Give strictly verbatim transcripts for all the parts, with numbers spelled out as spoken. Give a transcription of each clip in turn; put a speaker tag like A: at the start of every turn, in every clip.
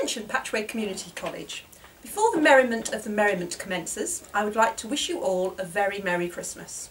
A: Attention Patchway Community College. Before the merriment of the merriment commences, I would like to wish you all a very Merry Christmas.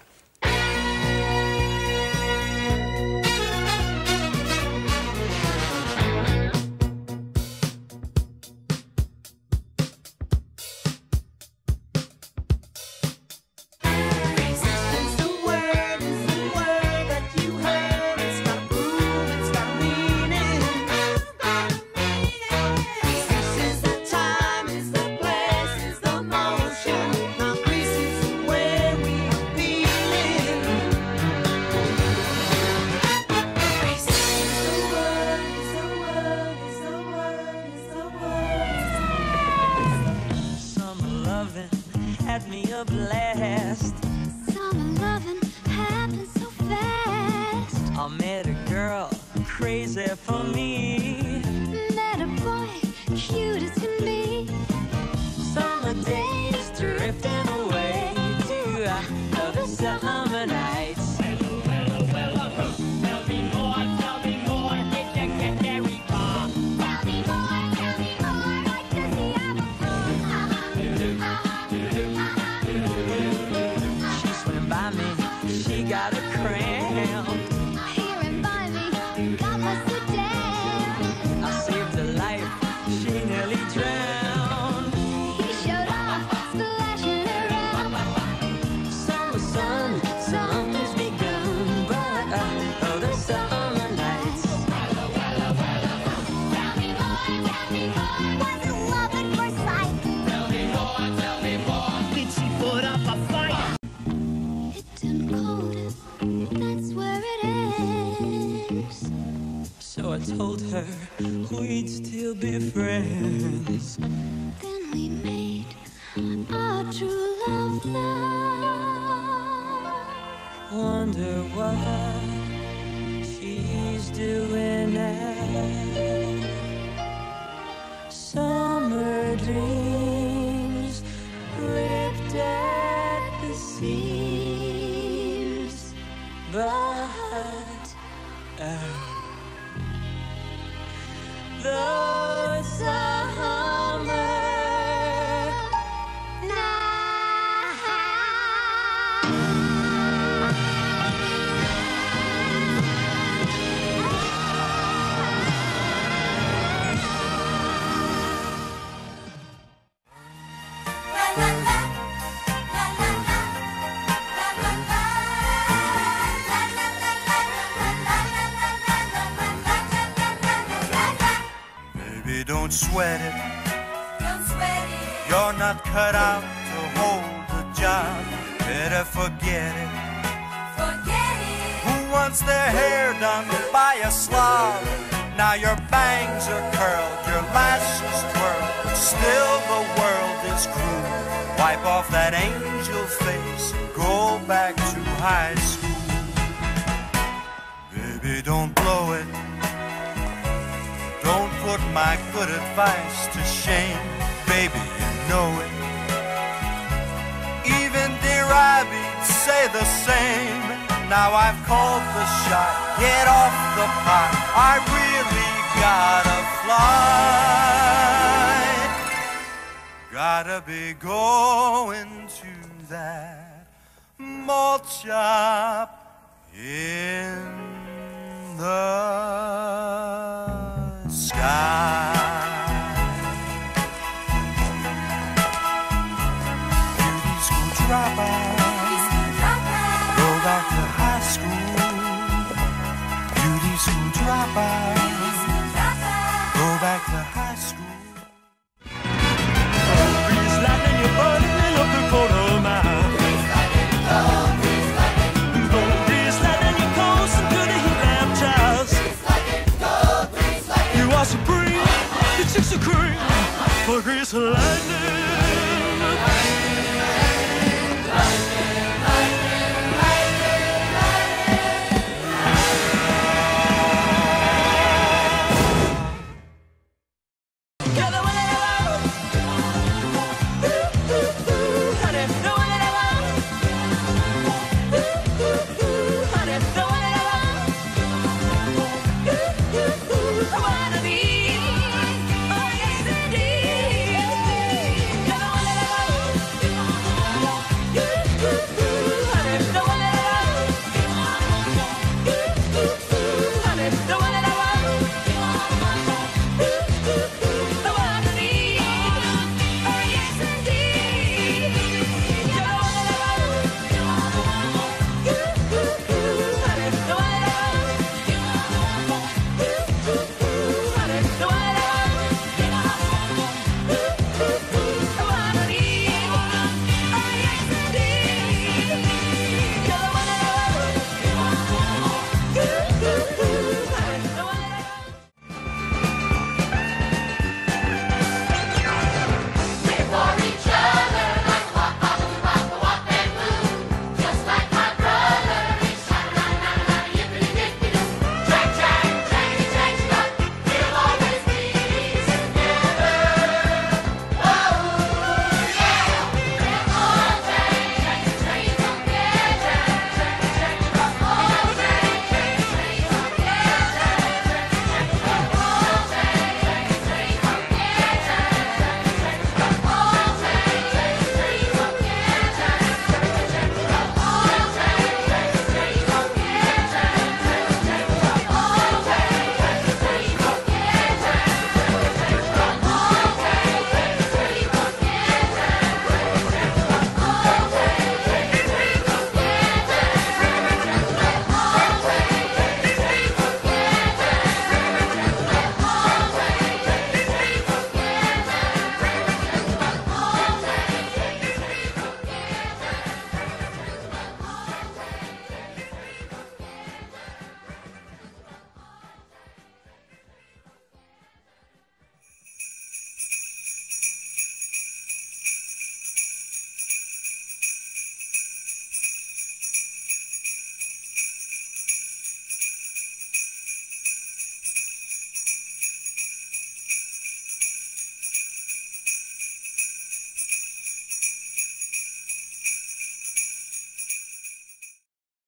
B: Had me a blast.
C: Summer loving happened so fast.
B: I met a girl crazy for me.
C: Met a boy cute as can be.
B: Summer days drifting away to uh, the summer nights.
D: Well, well, well, tell me more, tell me more, did you get very far?
C: Tell me more, tell me more, like does he have a
B: She swam by me, she got a cramp.
C: Here by me, God bless the damn.
B: I saved her life, she nearly drowned.
C: He showed off, splashing around.
B: Summer sun, summer's begun, but uh, oh, the summer nights.
C: Tell me more, tell me more, was it love at first sight?
D: Tell me more, tell me more, did she put up a fight?
C: It turned cold, that's where it ends.
B: So I told her we'd still be friends.
C: Then we made our true love love.
B: Wonder what she's doing now. Summer dreams ripped at the seams, but uh, the summer
E: Baby, don't sweat it.
C: Don't sweat it.
E: You're not cut out to hold a job. Better forget it.
C: Forget it.
E: Who wants their hair done by a slob? Now your bangs are curled, your lashes twirl, but still the world is cruel. Wipe off that angel face and go back to high school. Baby, don't blow it. Don't put my good advice to shame. Baby, you know it. Even dear Abby'd say the same. Now I've called the shot, get off the pot. I really gotta fly. Gotta be going to that malt shop in the sky. Beauty school dropout. Go back to high school. Beauty school dropout. Go back to high school.
B: breeze lightning, you're burning up the quarter mile. Go breeze lightning, you're coasting to the heat lamp child. You are supreme, you took the cream for grease lightning.